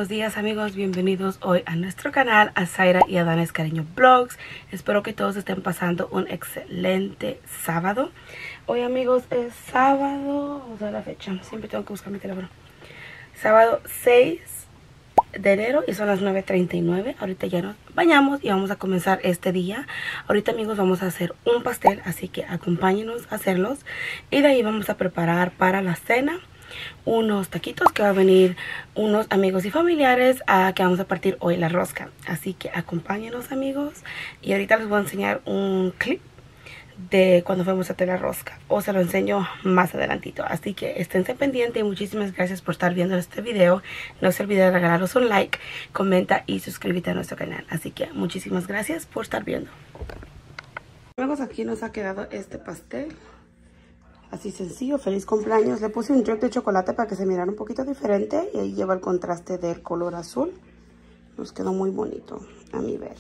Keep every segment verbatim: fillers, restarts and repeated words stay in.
buenos días amigos, bienvenidos hoy a nuestro canal, a Zaira y Adanes Cariño Vlogs. Espero que todos estén pasando un excelente sábado. Hoy amigos es sábado, vamos a ver la fecha, siempre tengo que buscar mi teléfono. Sábado seis de enero y son las nueve treinta y nueve. Ahorita ya nos bañamos y vamos a comenzar este día. Ahorita amigos vamos a hacer un pastel, así que acompáñenos a hacerlos. Y de ahí vamos a preparar para la cena unos taquitos que va a venir unos amigos y familiares a que vamos a partir hoy la rosca. Así que acompáñenos amigos. Y ahorita les voy a enseñar un clip de cuando fuimos a hacer la rosca, o se lo enseño más adelantito, así que esténse pendientes y muchísimas gracias por estar viendo este video. No se olviden de regalarnos un like, comenta y suscríbete a nuestro canal, así que muchísimas gracias por estar viendo. Amigos, aquí nos ha quedado este pastel así sencillo. Feliz cumpleaños. Le puse un drip de chocolate para que se mirara un poquito diferente y ahí lleva el contraste del color azul. Nos quedó muy bonito a mi ver.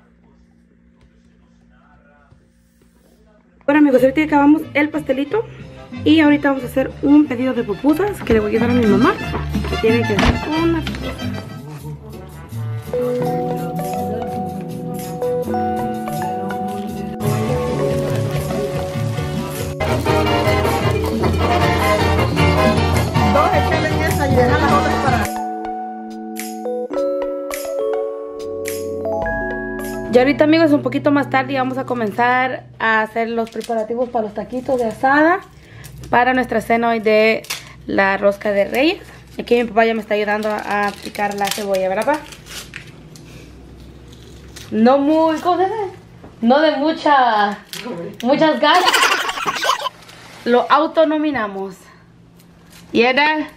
Bueno amigos, ahorita acabamos el pastelito y ahorita vamos a hacer un pedido de pupusas que le voy a dar a mi mamá, que tiene que hacer una dos, échale esa y deja las otras para... Y ahorita amigos, un poquito más tarde y vamos a comenzar a hacer los preparativos para los taquitos de asada para nuestra cena hoy de la rosca de Reyes. Aquí mi papá ya me está ayudando a, a picar la cebolla, ¿verdad, papá? No muy, ¿cómo se dice? No de mucha, muchas ganas. Lo autonominamos. ¿Y era?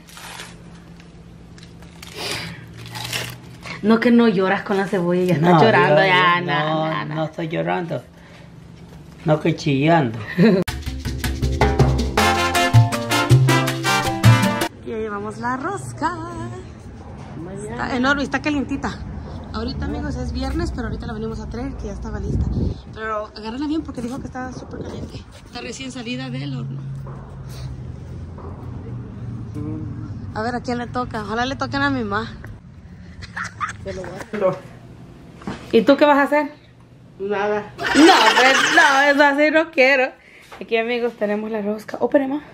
No, que no lloras con la cebolla, ya estás no, llorando, yo, ya, yo, no, no, no, no. No estoy llorando, no que chillando. Y ahí llevamos la rosca. Está enorme, está calientita. Ahorita amigos es viernes, pero ahorita la venimos a traer, que ya estaba lista. Pero agárrala bien porque dijo que estaba súper caliente. Está recién salida del horno. A ver, ¿a quién le toca? Ojalá le toquen a mi mamá. ¿Y tú qué vas a hacer? Nada. No, pues, no, eso así no quiero. Aquí amigos tenemos la rosca. Oh, pero más.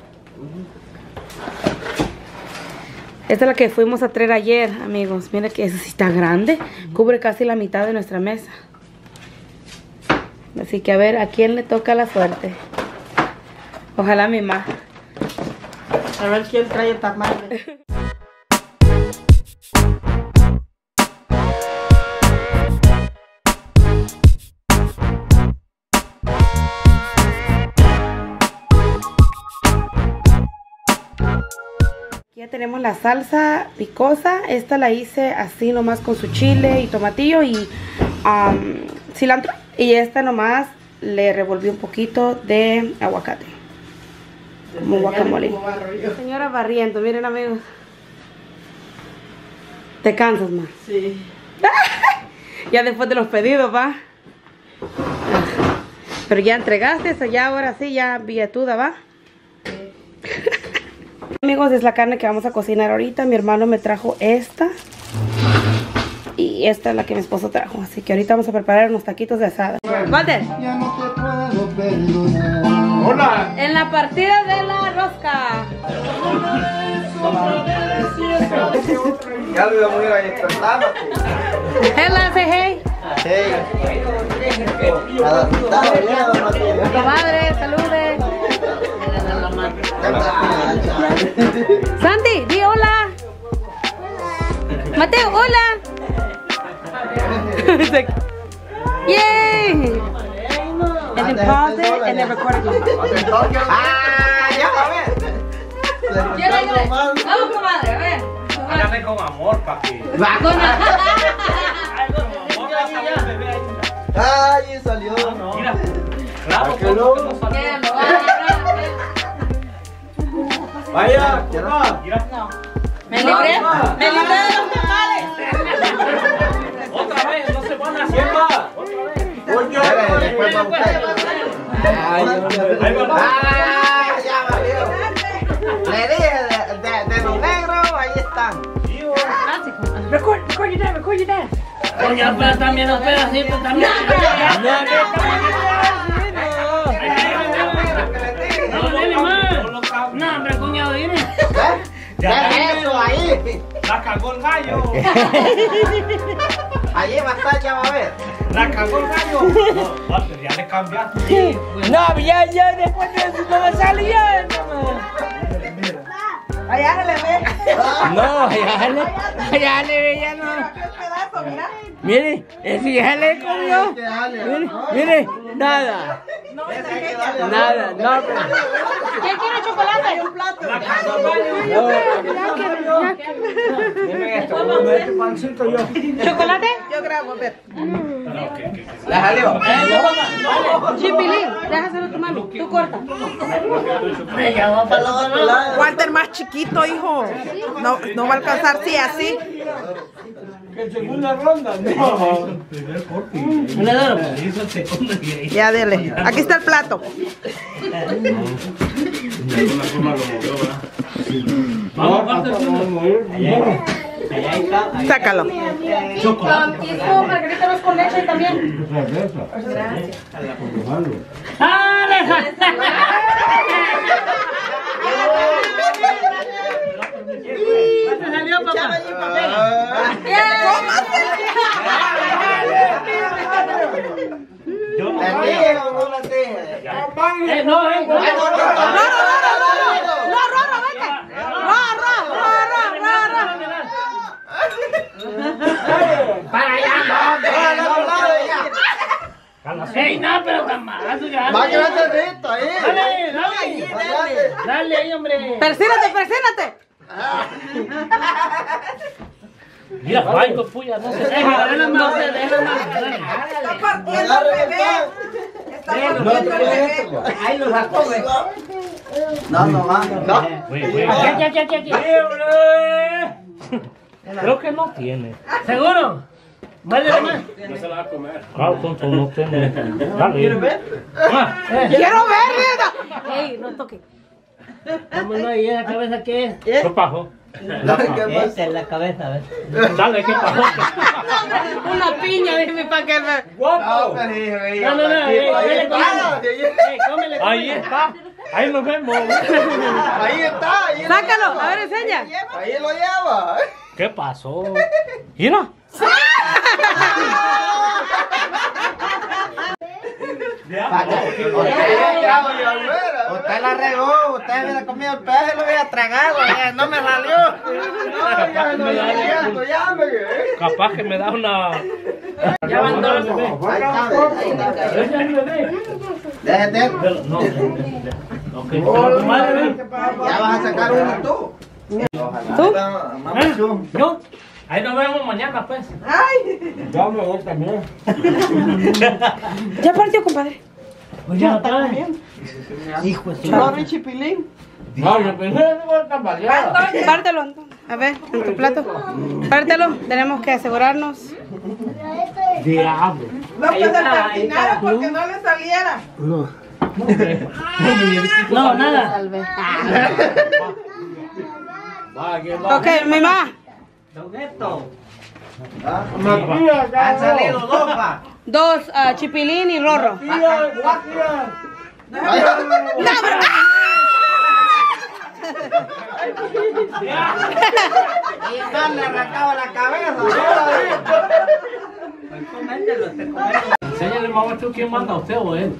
Esta es la que fuimos a traer ayer, amigos. Mira que esa sí está grande. Cubre casi la mitad de nuestra mesa. Así que a ver, ¿a quién le toca la suerte? Ojalá a mi mamá. A ver quién trae el tamaño. Ya tenemos la salsa picosa. Esta la hice así nomás con su chile y tomatillo y um, cilantro. Y esta nomás le revolví un poquito de aguacate, como guacamole. Señora barriendo, miren amigos. ¿Te cansas más? Sí. Ya después de los pedidos, va. Pero ya entregaste eso, ya ahora sí, ya billetuda, va. Sí. Amigos, es la carne que vamos a cocinar ahorita. Mi hermano me trajo esta y esta es la que mi esposo trajo. Así que ahorita vamos a preparar unos taquitos de asada. Walter. Ya no te puedo perdonar. Hola. En la partida de la rosca. Ya lo íbamos a ir a despertar. Hola, say hey. Comadre, salude. Sandy, di hola. Mateo, hola. Yay. And then pause it and then record again. Ah, ya, a ver. Vamos, comadre, a ver. Hágame con amor, papi. Ay, salió. Mira, claro, que no. Vaya, Mira. No. Me libré, me libré de los tamales. Otra vez, no se van a hacer. Otra vez. Oye, después va usted. Ay, ya valió. Le dije de, de, de los negros, ahí están. Record, record your dad, record your dad. Oye, pero también los pedacitos también. No, dile más. No, hombre, cuñado, dile. Ya eso ahí. La cagó el gallo. Allí va a estar, ya va a ver. La cagó el gallo. No, ya le cambiaste. No, ya, ya, después de eso, ¿cómo salió? Allá se le ve. No, allá le, allá le ve, ya no. Pedazo, mira. Mire, ese ya le comió. Mire, mire, nada. Nada, no. ¿Quién quiere chocolate? Un plato. La cagó el gallo. Dime esto, ¿cómo es tu pancito yo? ¿Chocolate? Yo grabo, a ver. La jaleo. Chipilín, déjaselo a tu mami. Tú corta. Walter más chiquito, hijo. No, no va a alcanzar, sí, así. En segunda ronda, no. Ya, dele. Aquí está el plato. Sácalo. Hijo, margarita con leche también. ¿Cuánto salió, papá? Yo no La voy tía, no la tía. Eh, no, eh, no. No, Rorro, vete. Rorro, Rorro, Rorro. Para allá, No, no, no, no. Ey, no, pero tan malo ya. Va a quedarse rito ahí. Dale, dale. Dale ahí, hombre. Persínate, persínate. Mira, Franco, puya, no se deja, déjala más, déjala más. Está partiendo el bebé. Está partiendo el bebé. Ahí lo sacó, güey. No, no, no. No. Güey, güey. Aquí, aquí, aquí, aquí. Creo que no tiene. ¿Seguro? Muérdele más. No se la va a comer. Claro, tonto, no tiene. Dale. ¿Quieres ver? Quiero ver, neta. Ey, no toque. Vámonos ahí, ¿esa cabeza qué es? ¿Qué pasó? Esa es la cabeza, ¿ves? Dale, ¿qué pasó? Una piña, dime para que me... No, pero hijo, hijo. No, no, no, Ahí eh, dale, está, cómele. ahí Ey, cómele, está. ahí está. Ahí nos vemos. Ahí está, ahí lo Sácalo, lleva. a ver, enseña. Ahí lo lleva. ¿Qué pasó? Mira. Usted la regó, usted hubiera comido el peje y lo hubiera tragado, ya no me salió. No, ya no me ya me. Capaz que me da una. Ya van dos. Ahí está. ¿Ese es mi bebé? Déjate. No, ok. Pero tu madre, ven. Ya vas a sacar uno tú. ¿Tú? ¿Eh? ¿Yo? Ahí nos vemos mañana, pues. Yo me voy también. Ya partió, compadre. Pues ya está bien. Hijo de su Rorro y Chipilín. No, yo pensé que iba a estar baleada. Pártelo, Antonio. A ver, en tu plato. Pártelo. Tenemos que asegurarnos. Diablo. No, que se persinaron porque no le saliera. No, nada. Salve. Va, que va. Ok, mi mamá. Don Esto. Han salido dos, pa. Dos, uh, Chipilín y Rorro. No, pero... Y más le arrancaba la cabeza. Enséñale, mamá, tú quién manda, usted o él.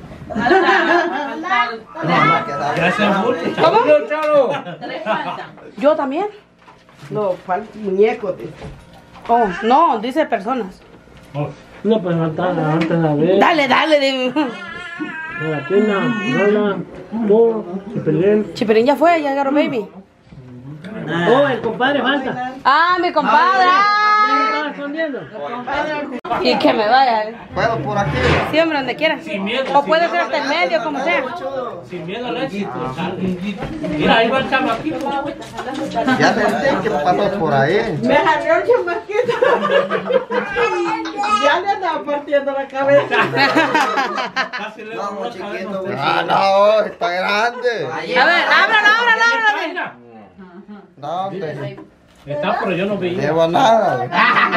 Gracias mucho. ¿Cómo? Chalo. ¿Yo también? No, falta muñeco. Oh, no, dice personas. No, pues no está antes de ver. Dale, dale. dime. La tienda, Lola, tú, Chipilín. Chipilín ya fue, ya agarró baby. Oh, el compadre falta. Ah, mi compadre. ¿Me estaba escondiendo? Y que me vaya. Puedo por aquí. Sí, hombre, donde quiera. Sin miedo, O sin puede miedo. ser hasta el medio, como sea. Sin miedo al éxito. Mira, ahí va el chamaquito. Ya sentí que pasó por ahí. Me jaló el chamaquito. Ya le andaba partiendo la cabeza. Casi le No, muy borró la chiquito. cabeza. Ah, no, está grande. A ver, ábralo, ábralo, ábralo. ¿Dónde? Está, pero yo no vi. Llevo nada.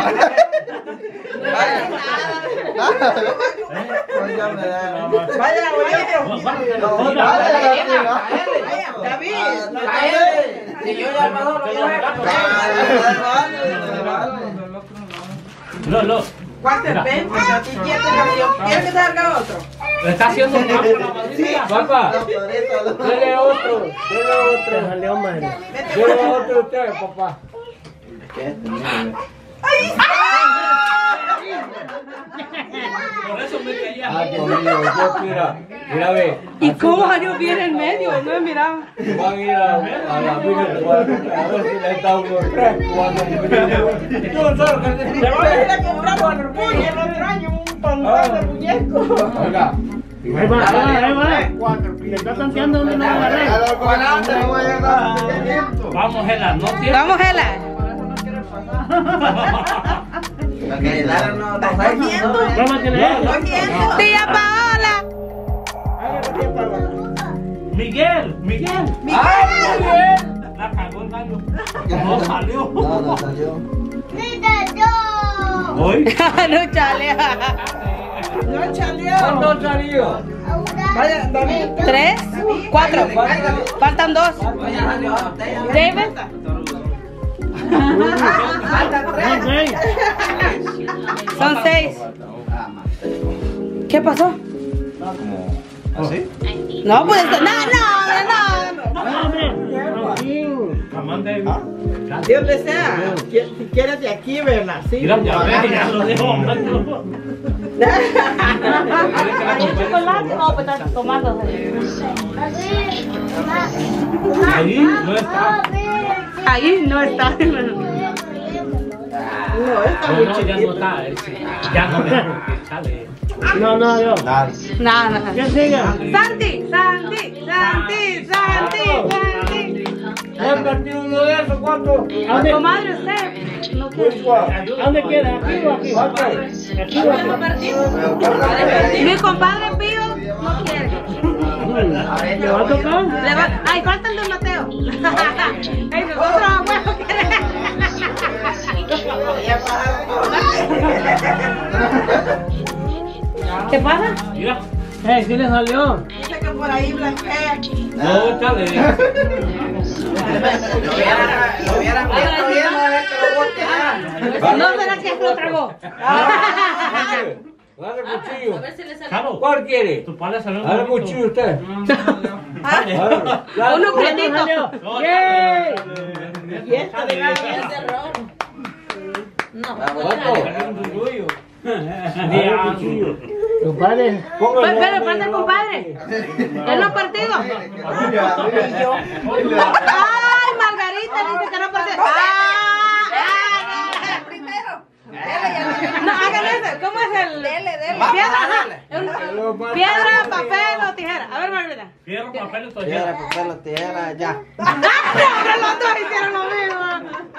Vaya, David. Si yo ya pasó lo No, no. ¿Cuánto es? ven? Porque a ti quién te salió. ¿Quién que salga otro? Está haciendo trampa la madrina. Papá, dele otro. Dele otro. Dale madre. Dele otro usted, papá. Por eso me caía. Ah, Dios mío, yo mira, mira, ve. ¿Y cómo salió bien en medio? No me miraba. Van a ir a, a la Virgen Guadalupe a ver si le está unos tres, cuatro. Yo solo que Te voy a ir a comprar un orgullo el otro año un pantón de muñeco. Oiga. Ahí va, ahí va, ahí va. Le está tanteando donde no va a agarrar. Vamos, Hela, no tiene. Vamos, Hela. Vamos a tener. Tía Paola. Miguel, Miguel. ¡Ay, Miguel! La cagó el gallo. No salió. No, no salió. Hoy. No chale. No salió. ¿Cuánto salió? Vaya, David. Tres, cuatro. Faltan dos. David. Son seis. ¿Qué pasó? ¿Así? No, pues no, no, no. Dios desea. Si quieres de aquí, verla. Sí. Mira, ya ve, ya lo dejo. ¿Hay chocolate? No, pues estás tomando. Ahí no está. Ahí no está. No, está No, muy no, ya no chiquito. está. Ya no dejo que sale. No, no, yo. Dale. No, no. ¿Quién sigue? Santi, Santi, Santi, Santi, Santi. ¿Has partido uno de esos? ¿Cuánto? Comadre, usted no quiere. ¿A dónde queda? ¿Aquí o aquí? Aquí o aquí. Mi compadre Pío no quiere. ¿Le va a tocar? Le va- Ay, falta el de Mateo. Ey, nosotros abuelos queremos. ¿Qué pasa? Mira. Eh, ¿qué le salió? Dice que por ahí blanquea. No, chale. Lo hubieran visto bien, no es que lo bote ya. No será que lo tragó. Dale cuchillo. Claro. ¿Cuál quiere? Tu padre salió. Dale cuchillo usted. Uno prietito. ¡Yay! Y esta de nada. Dale cuchillo. Tu padre. Pero, pero falta el compadre. Él no ha partido. Ay, Margarita dice que no ha partido. Ah, primero. No, hagan eso. ¿Cómo es el? Dele, dele. Piedra, ajá. Piedra, papel o tijera. A ver, Margarita. Fierro, papel y Piedra, tijera. papel o tijera, ya. Pero los dos hicieron lo mismo.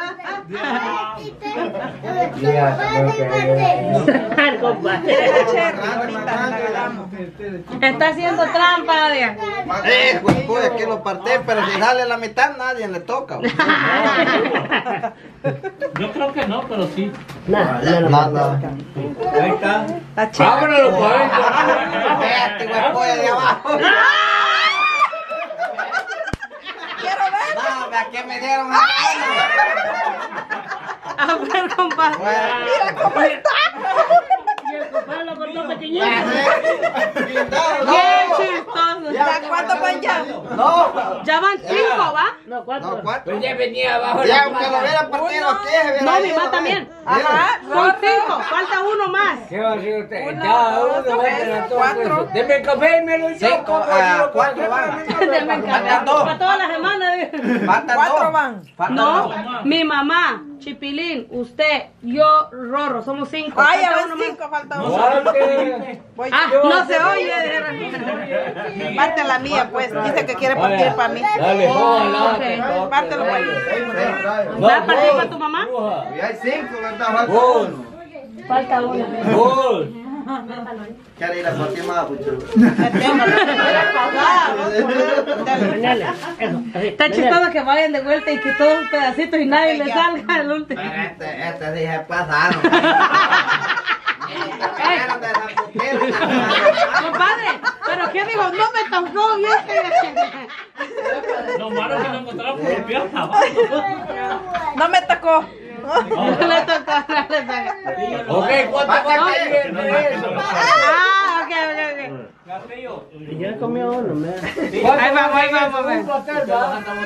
Está haciendo trampa, Nadia. Eh, pues, pues, que lo parté, pero si sale la mitad, nadie le toca. Yo creo que no, pero sí. Nada. Ahí está. Está chido. Ábrelo por ahí. Este güey, pollo de abajo. Quiero ver. No, ¿a qué me dieron? A ver, compadre. Mira cómo está. Y el compadre lo cortó pequeñito. Qué chistoso. ¿Ya cuánto van ya? No, Ya van cinco, ¿va? No, cuatro. no, cuatro. Pues ya venía abajo. Ya, aunque lo hubieran partido aquí, se hubiera No, mi ido, mamá ¿ves? también. Ajá. Son cinco, falta uno más. ¿Qué va a hacer usted? Uno, Ya, dos, uno va a tres, tener todo cuatro. eso. Deme el café y me lo yo. Cinco, ah, cuatro van. Denme el café. dos. Para toda la semana. Faltan Cuatro dos. van. Faltan No, dos. mi mamá, Chipilín, usted, yo, Rorro, somos cinco. Ay, ya Falta van uno más. cinco, falta uno. Guante. Voy Ah, yo. no se oye. Parte la mía, pues. Dice que quiere partir para mí. Dale, Oh, póngala. Pártelo para mí. ¿Va a partir para tu mamá? Y hay cinco, ¿verdad? Falta Gol. uno. Falta uno. Gol. Quiere ir a partir más, pucho. Está chistoso que vayan de vuelta y que todos los pedacitos y nadie le salga el último. Pero este, este sí se pasaron. Compadre, pero ¿qué digo? No me tocó bien. Lo malo es que lo encontraron por la pierna. No me tocó. No le tocó, no le tocó. Ok, ¿cuánto va a ser de eso? Ah, ok, ok, ok. Ya comió uno, me da. Ahí vamos, ahí vamos, Un pastel, va.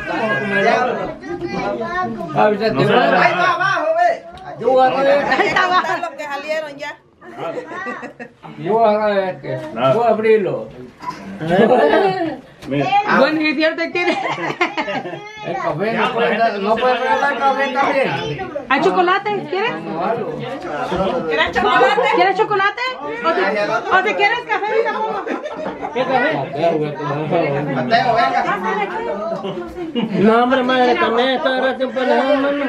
Ahí va abajo, ve. Ahí está abajo. Los que salieron ya. Yo voy a agarrar este. Voy a abrirlo. Bueno, y cierto, tiene. El café no puede dar- no puede regalar café también. ¿Hay chocolate? ¿Quieres? ¿Quieres chocolate? ¿Quieres chocolate? ¿O te, o te quieres café? Ahorita pongo. ¿Qué café? Mateo, venga. No, hombre, madre, también está agarrando un pelejón, mano.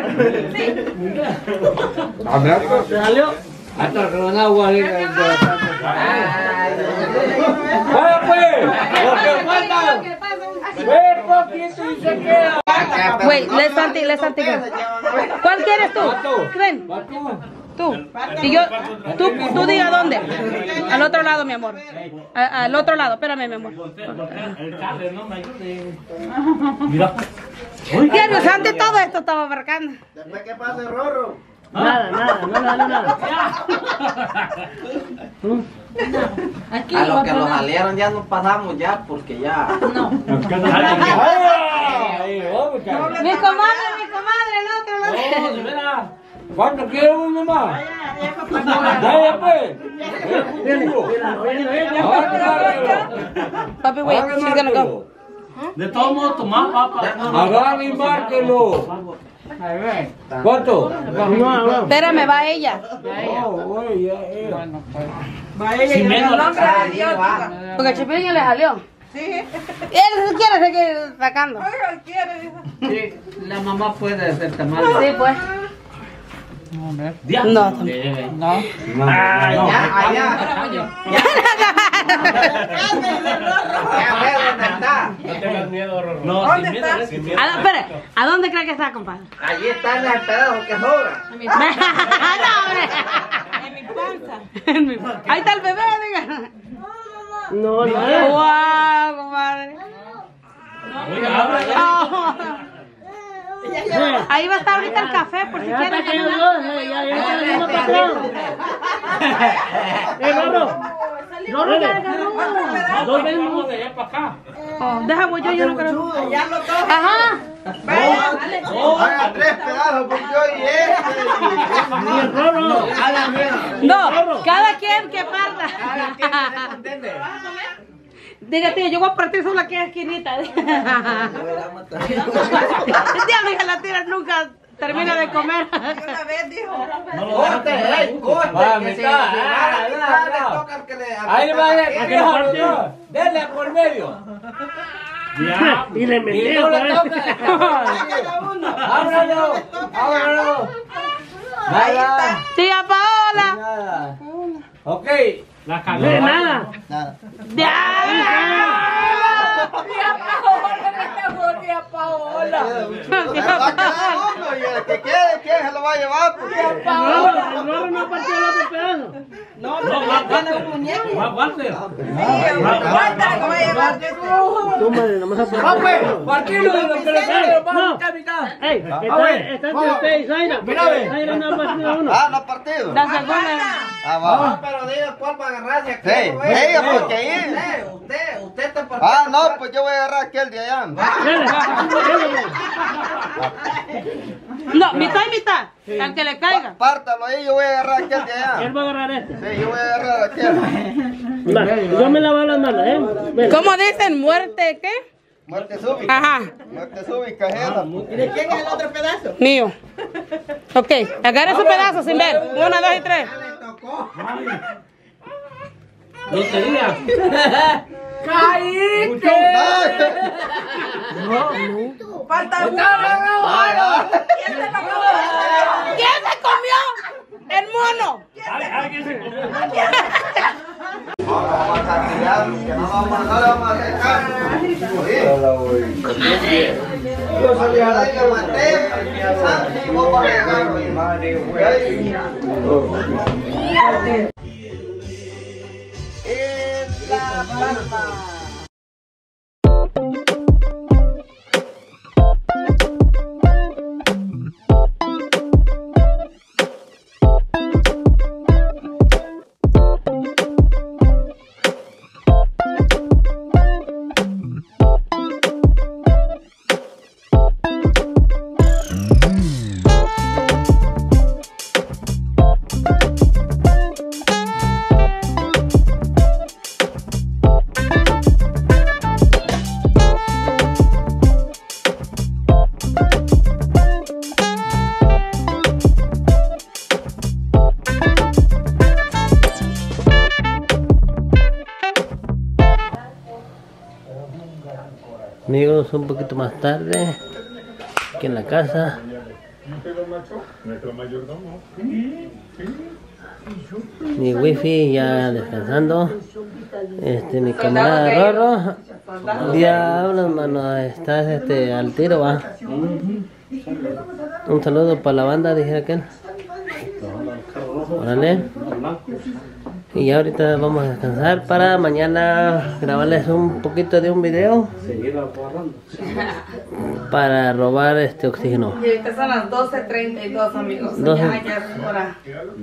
¿Se salió? Hasta con agua de la ¡vaya pues! ¡Lo que falta! ¡Ve poquito y se queda! Wait, let's Santi, let's Santi. ¿Cuál quieres tú? Ven, tú. Y yo, tú, tú diga dónde. Al otro lado, mi amor. A- al otro lado, espérame, mi amor. El cable no me ayude. Mira. Diario, Santi, todo esto estaba marcando. Después que pase Rorro. Nada, nada, nada, nada. Aquí, A los que los salieron ya nos pasamos ya, porque ya. ¡Ay! ¡Vamos, cara! Mi comadre, mi comadre, el otro lado. ¡Oh, de veras! ¿Cuánto quiere uno más? ¡Vaya pues! Papi, wait, she's gonna go. De todos modos, tomá, papá. Agarra y márquelo. ¿Cuánto? Espérame, va ella. Oh, güey, ya, ya. Va ella y el nombre de Dios. Porque el chipillo le salió. Sí. Él quiere seguir sacando. Oiga, quiere, dice. La mamá puede hacer tamal. Sí, pues. Ya. No, No. Allá, allá. Ya ves dónde está. No tengas miedo, Rorro. No, ¿Dónde sin miedo, está? eh, sin miedo. ¿A, espere, ¿a dónde cree que está, compadre? Allí está en el pedazo que sobra. No, hombre. En mi panza. Ahí está el bebé, diga. No, no. Wow, compadre. Oiga, ábrale. Oh. Ahí va a estar ahorita el café, por si Ya quieren. está aquellos dos, eh, ya, ya está el mismo patrón. Eh, Rorro. Rorro, dos veces Vamos de allá para acá. Oh, deja, voy yo, yo no creo. Ya lo tomo. Ajá. Haga tres pedazos porque yo y este. y el Rorro. No, cada quien que parta. Diga, tío, yo voy a partir solo aquí esquinita. El diablo, hija, la tira nunca termina de comer. Una vez dijo. Corte, ey, corte. Va, que mitad. si al Ah, final ah, le ah. toca al que le. al Ahí que va, está a aquí. que no, dele por medio. Ya. Y le metí, Y no le pues. toca. Ábralo, ábralo. Nada. Tía Paola. Nada. Ok. La Eh, nada. Nada. Ya. Va a quedar uno y el que quede, ¿quién se lo va a llevar? Porque- Rorro, el Rorro no partió el otro pedazo. No, no, no, tiene un muñeco. Va, Walter. Aguanta, lo voy a llevar de tú. Tú, madre, nomás a Va, pues. Partilo de lo que le quede. Va, No. mitad, mitad. Ey, está, está entre usted y Zaira. Mira, ve. Zaira no ha partido uno. Ah, no ha partido. La segunda. Ah, va. Pero diga cuál va a agarrar de aquí. Sí, ella, porque ahí. Usted, usted, usted está Ah, no, pues yo voy a agarrar aquel de allá. Dale, dale. No, mitad y mitad. Al que le caiga. Pártalo ahí, yo voy a agarrar aquel de allá. Él va a agarrar este. Sí, yo voy a agarrar aquel. Va, yo me lavo las manos, ¿eh? Ven. ¿Cómo dicen? ¿Muerte qué? Muerte súbita. Ajá, Muerte súbita, jeta. ¿Y de quién es el otro pedazo? mío. Ok, agarre su pedazo sin ver. Una, dos y tres. Lotería. Falta uno. ¿Quién se lo comió? ¿Quién se comió? ¡El mono! Alguien se comió. Vamos a candidato, que no vamos a no le vamos a hacer caso. Yo salí a la que maté, y vos vas a dejarlo. En La Palma. Amigos, un poquito más tarde, aquí en la casa. Mi wifi ya descansando. Este, mi camarada Rorro. Diablos, mano, estás este, al tiro, va. Un saludo para la banda, dije aquel. Órale. Y ya ahorita vamos a descansar para mañana grabarles un poquito de un video para robar este oxígeno. Y ahorita son las doce treinta y dos, amigos. doce. Ya, ya es hora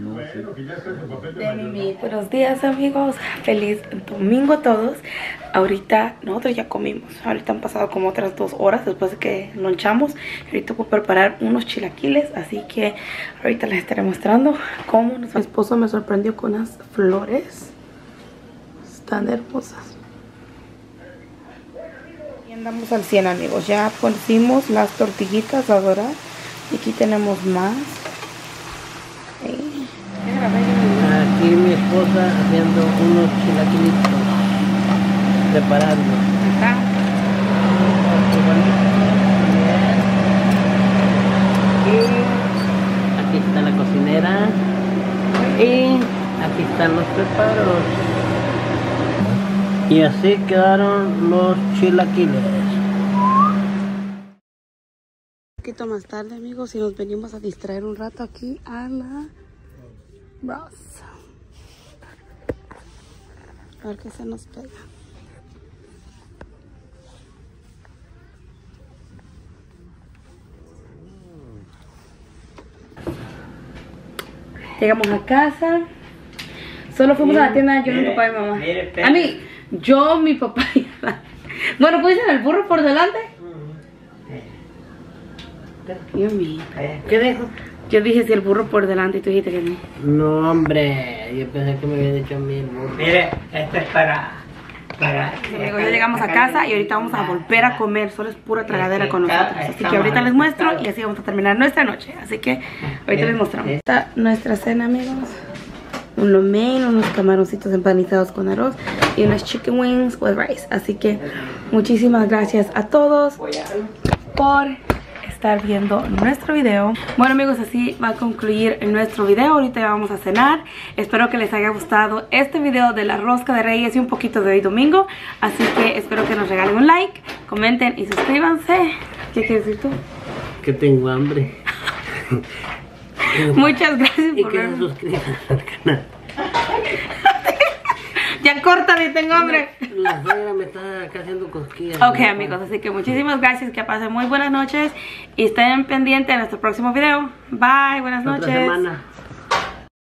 de mimir. Buenos días, amigos. Feliz domingo a todos. Ahorita nosotros ya comimos. Ahorita han pasado como otras dos horas después de que lonchamos. Ahorita voy a preparar unos chilaquiles, así que ahorita les estaré mostrando cómo nos... Mi esposo me sorprendió con unas flores. Están hermosas. Y andamos al cien, amigos. Ya pusimos las tortillitas a dorar. Y aquí tenemos más. Ahí. Aquí mi esposa haciendo unos chilaquilitos, preparando. Está. Aquí está la cocinera y aquí están los preparos. Y así quedaron los chilaquiles. Un poquito más tarde, amigos, y nos venimos a distraer un rato aquí a la Ross. A ver qué se nos pega. Llegamos a casa. Solo fuimos a la tienda, yo, mi papá y mi mamá. A mí, yo, mi papá y mi mamá. Bueno, pues dicen el burro por delante. Dios mío. ¿Qué dijo? Yo dije si el burro por delante y tú dijiste que no. No, hombre, yo pensé que me había dicho a mí el burro. Mire, esto es para... para Amigos, ya llegamos a casa y ahorita vamos a volver a comer. Solo es pura tragadera con nosotros. Así que ahorita les muestro y así vamos a terminar nuestra noche. Así que ahorita les mostramos. Esta nuestra cena, amigos. Un lo mein, unos camaroncitos empanizados con arroz y unos chicken wings with rice. Así que muchísimas gracias a todos por estar viendo nuestro video. Bueno, amigos, así va a concluir nuestro video. Ahorita ya vamos a cenar. Espero que les haya gustado este video de la rosca de Reyes y un poquito de hoy domingo. Así que espero que nos regalen un like, comenten y suscríbanse. ¿Qué quieres decir tú? Que tengo hambre. Muchas gracias Y por que se verme. suscriban al canal. Ya córtale, tengo hambre. La suegra me está acá haciendo cosquillas. Ok, amigos, así que muchísimas gracias. Que pasen muy buenas noches y estén pendientes de nuestro próximo video. Bye, buenas Otra noches. semana.